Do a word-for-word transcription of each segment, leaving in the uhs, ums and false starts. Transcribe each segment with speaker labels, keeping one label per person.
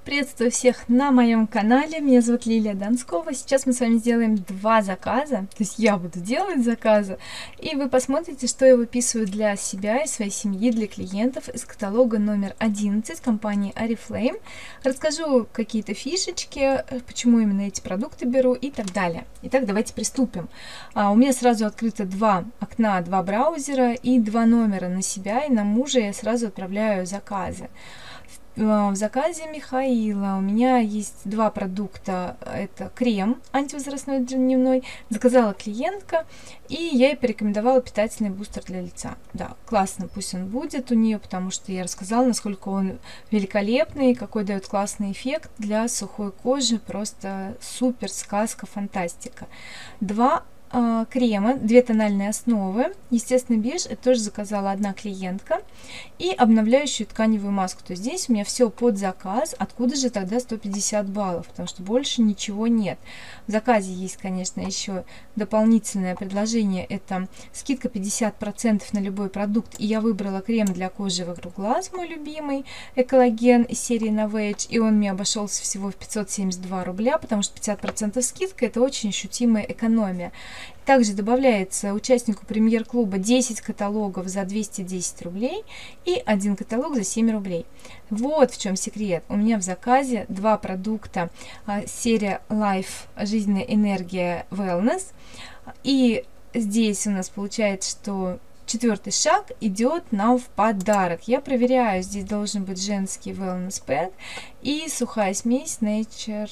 Speaker 1: Приветствую всех на моем канале, меня зовут Лилия Донскова. Сейчас мы с вами сделаем два заказа, то есть я буду делать заказы, и вы посмотрите, что я выписываю для себя и своей семьи, для клиентов из каталога номер одиннадцать компании Oriflame. Расскажу какие-то фишечки, почему именно эти продукты беру и так далее. Итак, давайте приступим. А, у меня сразу открыто два окна, два браузера и два номера на себя и на мужа я сразу отправляю заказы. В заказе Михаила у меня есть два продукта. Это крем антивозрастной дневной. Заказала клиентка, и я ей порекомендовала питательный бустер для лица. Да, классно, пусть он будет у нее, потому что я рассказала, насколько он великолепный, какой дает классный эффект для сухой кожи. Просто супер, сказка, фантастика. Два крема, две тональные основы, естественно беж, это тоже заказала одна клиентка, и обновляющую тканевую маску. То есть здесь у меня все под заказ. Откуда же тогда сто пятьдесят баллов? Потому что больше ничего нет. В заказе есть, конечно, еще дополнительное предложение, это скидка пятьдесят процентов на любой продукт, и я выбрала крем для кожи вокруг глаз, мой любимый, Эколаген из серии Novage, и он мне обошелся всего в пятьсот семьдесят два рубля, потому что пятьдесят процентов скидка, это очень ощутимая экономия. Также добавляется участнику премьер-клуба десять каталогов за двести десять рублей и один каталог за семь рублей. Вот в чем секрет. У меня в заказе два продукта, серия Life жизненная энергия Wellness. И здесь у нас получается, что четвертый шаг идет нам в подарок. Я проверяю, здесь должен быть женский Wellness Pad и сухая смесь Nature,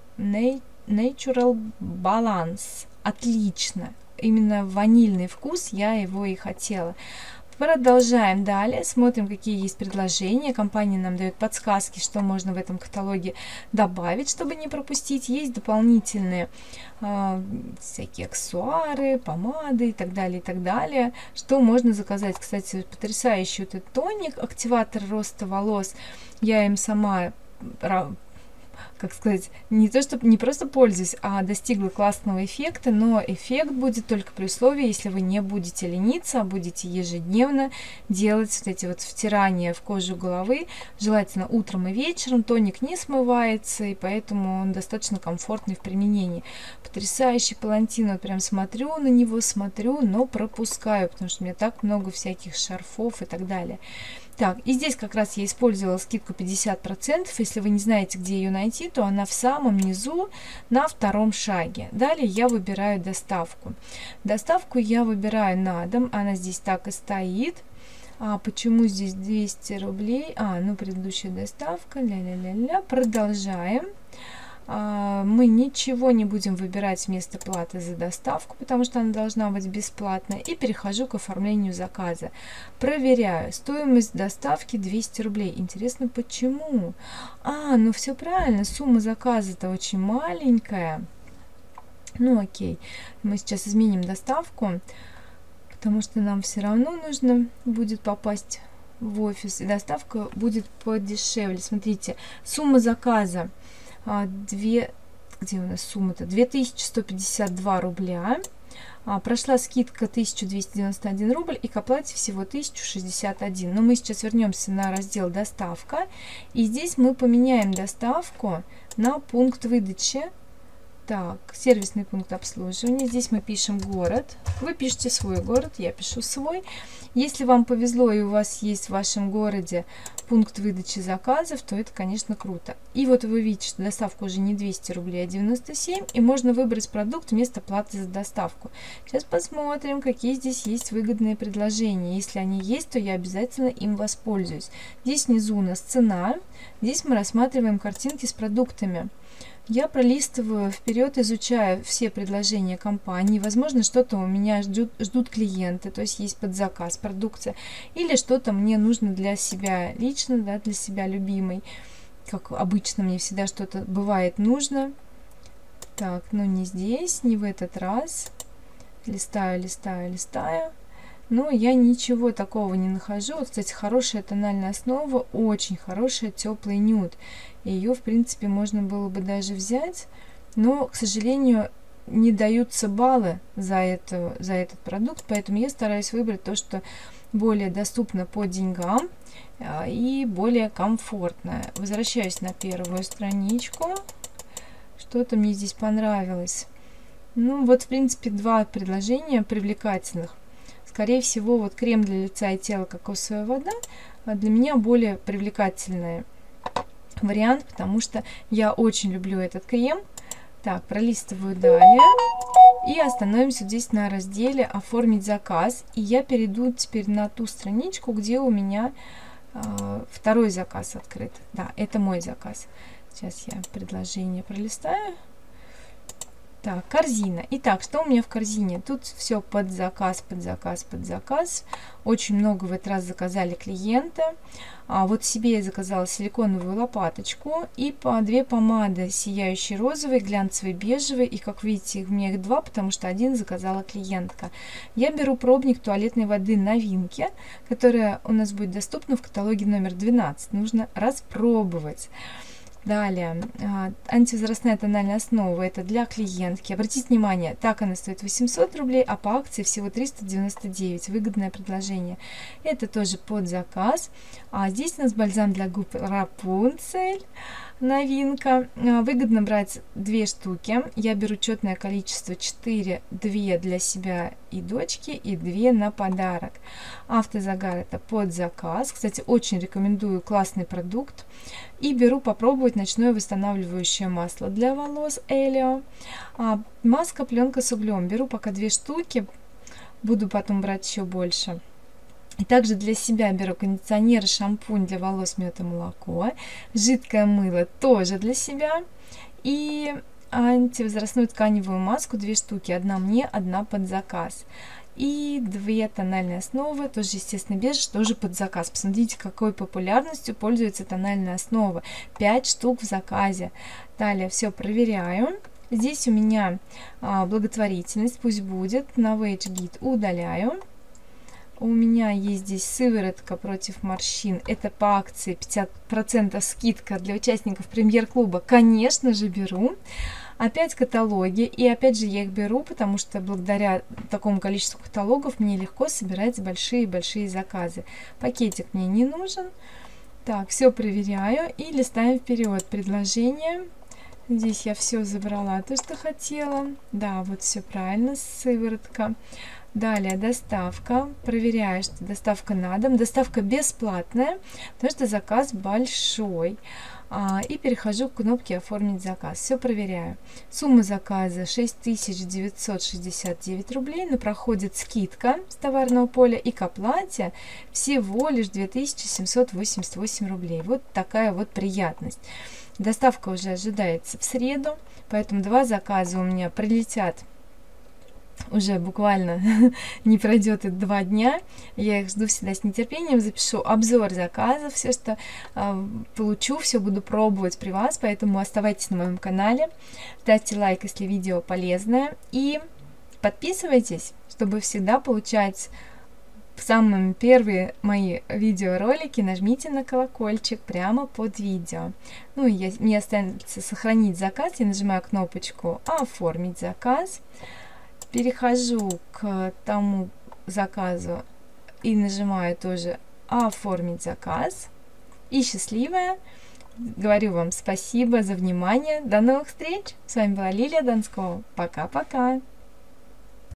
Speaker 1: Natural Balance. Отлично. Именно ванильный вкус, я его и хотела. Продолжаем далее, смотрим, какие есть предложения. Компания нам дает подсказки, что можно в этом каталоге добавить, чтобы не пропустить. Есть дополнительные э, всякие аксессуары, помады и так далее, и так далее. Что можно заказать? Кстати, потрясающий вот этот тоник, активатор роста волос. Я им сама, как сказать, не то чтобы не просто пользуюсь, а достигла классного эффекта, но эффект будет только при условии, если вы не будете лениться, а будете ежедневно делать вот эти вот втирания в кожу головы, желательно утром и вечером. Тоник не смывается, и поэтому он достаточно комфортный в применении. Потрясающий палантин, вот прям смотрю на него, смотрю, но пропускаю, потому что у меня так много всяких шарфов и так далее. Так, и здесь как раз я использовала скидку пятьдесят процентов. Если вы не знаете, где ее найти, то она в самом низу на втором шаге. Далее я выбираю доставку. Доставку я выбираю на дом. Она здесь так и стоит. А почему здесь двести рублей? А, ну предыдущая доставка. Ля-ля-ля-ля. Продолжаем. Мы ничего не будем выбирать вместо платы за доставку, потому что она должна быть бесплатной. И перехожу к оформлению заказа. Проверяю. Стоимость доставки двести рублей. Интересно, почему? А, ну все правильно. Сумма заказа-то очень маленькая. Ну окей. Мы сейчас изменим доставку, потому что нам все равно нужно будет попасть в офис. И доставка будет подешевле. Смотрите, сумма заказа. Две, где у нас сумма-то? две тысячи сто пятьдесят два рубля. А, прошла скидка тысяча двести девяносто один рубль и к оплате всего тысяча шестьдесят один. Но мы сейчас вернемся на раздел доставка. И здесь мы поменяем доставку на пункт выдачи. Так, сервисный пункт обслуживания. Здесь мы пишем город. Вы пишете свой город, я пишу свой. Если вам повезло и у вас есть в вашем городе пункт выдачи заказов, то это, конечно, круто. И вот вы видите, что доставка уже не двести рублей, а девяносто семь. И можно выбрать продукт вместо платы за доставку. Сейчас посмотрим, какие здесь есть выгодные предложения. Если они есть, то я обязательно им воспользуюсь. Здесь внизу у нас цена. Здесь мы рассматриваем картинки с продуктами. Я пролистываю вперед, изучаю все предложения компании. Возможно, что-то у меня ждут, ждут клиенты, то есть есть под заказ продукция. Или что-то мне нужно для себя лично, да, для себя любимой. Как обычно, мне всегда что-то бывает нужно. Так, но не здесь, не в этот раз. Листаю, листаю, листаю. Но я ничего такого не нахожу. Вот, кстати, хорошая тональная основа, очень хорошая, теплый нюд. Ее, в принципе, можно было бы даже взять, но, к сожалению, не даются баллы за, это, за этот продукт, поэтому я стараюсь выбрать то, что более доступно по деньгам и более комфортно. Возвращаюсь на первую страничку. Что-то мне здесь понравилось. Ну, вот, в принципе, два предложения привлекательных. Скорее всего, вот крем для лица и тела кокосовая вода для меня более привлекательный вариант, потому что я очень люблю этот крем. Так, пролистываю далее. И остановимся здесь на разделе «Оформить заказ». И я перейду теперь на ту страничку, где у меня э, второй заказ открыт. Да, это мой заказ. Сейчас я предложение пролистаю. Так, корзина. Итак, что у меня в корзине? Тут все под заказ, под заказ, под заказ. Очень много в этот раз заказали клиенты. А вот себе я заказала силиконовую лопаточку и по две помады: сияющий розовый, глянцевый бежевый. И, как видите, у меня их два, потому что один заказала клиентка. Я беру пробник туалетной воды новинки, которая у нас будет доступна в каталоге номер двенадцать. Нужно распробовать. Далее, антивозрастная тональная основа, это для клиентки. Обратите внимание, так она стоит восемьсот рублей, а по акции всего триста девяносто девять. Выгодное предложение. Это тоже под заказ. А здесь у нас бальзам для губ Рапунцель. Новинка. Выгодно брать две штуки. Я беру четное количество четыре, две для себя и дочки, и две на подарок. Автозагар это под заказ. Кстати, очень рекомендую, классный продукт. И беру попробовать ночное восстанавливающее масло для волос Элио. А, маска пленка с углем. Беру пока две штуки. Буду потом брать еще больше. И также для себя беру кондиционер, шампунь для волос мед и молоко, жидкое мыло тоже для себя и антивозрастную тканевую маску две штуки, одна мне, одна под заказ. И две тональные основы, тоже естественно беж, тоже под заказ. Посмотрите, какой популярностью пользуется тональная основа. пять штук в заказе. Далее все проверяю. Здесь у меня а, благотворительность, пусть будет, на Wage Guide удаляю. У меня есть здесь сыворотка против морщин. Это по акции пятьдесят процентов скидка для участников премьер-клуба. Конечно же, беру. Опять каталоги. И опять же я их беру, потому что благодаря такому количеству каталогов мне легко собирать большие-большие заказы. Пакетик мне не нужен. Так, все проверяю и листаем вперед. Предложение. Здесь я все забрала, то, что хотела. Да, вот все правильно, сыворотка. Далее доставка. Проверяю, что доставка на дом. Доставка бесплатная, потому что заказ большой. А, и перехожу к кнопке «Оформить заказ». Все проверяю. Сумма заказа шесть тысяч девятьсот шестьдесят девять рублей, но проходит скидка с товарного поля, и к оплате всего лишь две тысячи семьсот восемьдесят восемь рублей. Вот такая вот приятность. Доставка уже ожидается в среду, поэтому два заказа у меня прилетят уже буквально не пройдет и два дня. Я их жду всегда с нетерпением. Запишу обзор заказов, все, что э, получу, все буду пробовать при вас. Поэтому оставайтесь на моем канале, ставьте лайк, если видео полезное, и подписывайтесь, чтобы всегда получать самые первые мои видеоролики. Нажмите на колокольчик прямо под видео. Ну и я, мне останется сохранить заказ. Я нажимаю кнопочку «Оформить заказ». Перехожу к тому заказу и нажимаю тоже «Оформить заказ». И счастливая. Говорю вам спасибо за внимание. До новых встреч. С вами была Лилия Донскова. Пока-пока.